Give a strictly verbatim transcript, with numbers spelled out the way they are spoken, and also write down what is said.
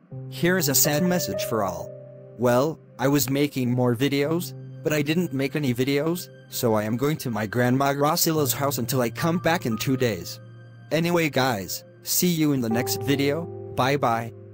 Here is a sad message for all. Well, I was making more videos, but I didn't make any videos, so I am going to my grandma Gracila's house until I come back in two days. Anyway guys, see you in the next video, bye bye.